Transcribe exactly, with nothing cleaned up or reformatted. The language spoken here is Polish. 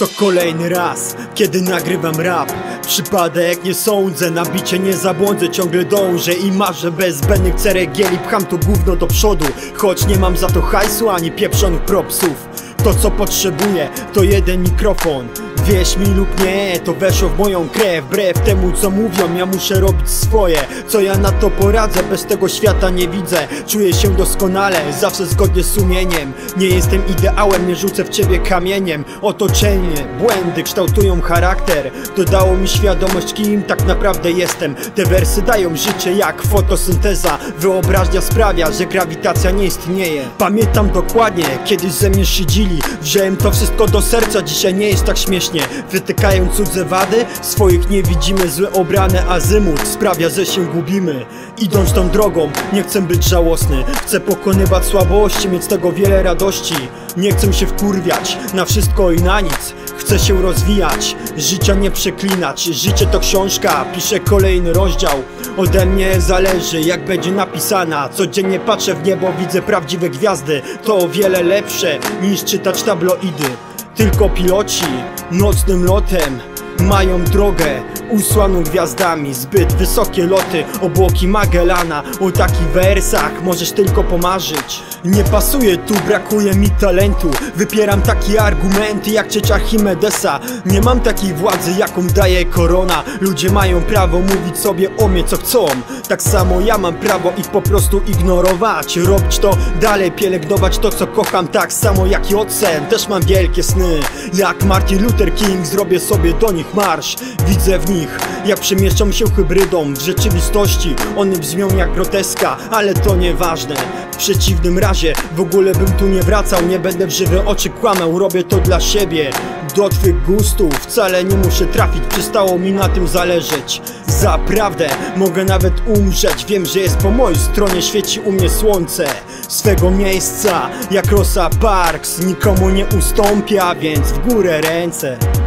To kolejny raz, kiedy nagrywam rap. Przypadek nie sądzę, na bicie nie zabłądzę. Ciągle dążę i marzę bez zbędnych ceregieli. Pcham to gówno do przodu, choć nie mam za to hajsu ani pieprzonych propsów. To co potrzebuję to jeden mikrofon. Wierz mi lub nie, to weszło w moją krew. Wbrew temu co mówią, ja muszę robić swoje. Co ja na to poradzę, bez tego świata nie widzę. Czuję się doskonale, zawsze zgodnie z sumieniem. Nie jestem ideałem, nie rzucę w ciebie kamieniem. Otoczenie, błędy kształtują charakter. Dodało mi świadomość, kim tak naprawdę jestem. Te wersy dają życie jak fotosynteza. Wyobraźnia sprawia, że grawitacja nie istnieje. Pamiętam dokładnie, kiedyś ze mnie szydzili. Wziąłem to wszystko do serca, dzisiaj nie jest tak śmiesznie. Wytykają cudze wady, swoich nie widzimy. Złe obrane azymut sprawia, że się gubimy. Idąc tą drogą, nie chcę być żałosny. Chcę pokonywać słabości, mieć z tego wiele radości. Nie chcę się wkurwiać na wszystko i na nic. Chcę się rozwijać, życia nie przeklinać. Życie to książka, piszę kolejny rozdział. Ode mnie zależy, jak będzie napisana. Codziennie patrzę w niebo, widzę prawdziwe gwiazdy. To o wiele lepsze niż czytać tabloidy. Tylko piloci nocnym lotem mają drogę usłaną gwiazdami. Zbyt wysokie loty, obłoki Magellana. O takich wersach możesz tylko pomarzyć. Nie pasuje tu, brakuje mi talentu. Wypieram takie argumenty jak ciocia Archimedesa. Nie mam takiej władzy, jaką daje korona. Ludzie mają prawo mówić sobie o mnie co chcą. Tak samo ja mam prawo ich po prostu ignorować. Robić to dalej, pielęgnować to co kocham. Tak samo jak i ocen, też mam wielkie sny. Jak Martin Luther King zrobię sobie do nich marsz. Widzę w nich, jak przemieszczą się hybrydą. W rzeczywistości one brzmią jak groteska, ale to nieważne. W przeciwnym razie w ogóle bym tu nie wracał. Nie będę w żywe oczy kłamał, robię to dla siebie. Do twych gustów wcale nie muszę trafić, przestało mi na tym zależeć. Zaprawdę mogę nawet umrzeć, wiem, że jest po mojej stronie, świeci u mnie słońce. Swego miejsca jak Rosa Parks nikomu nie ustąpię, a więc w górę ręce.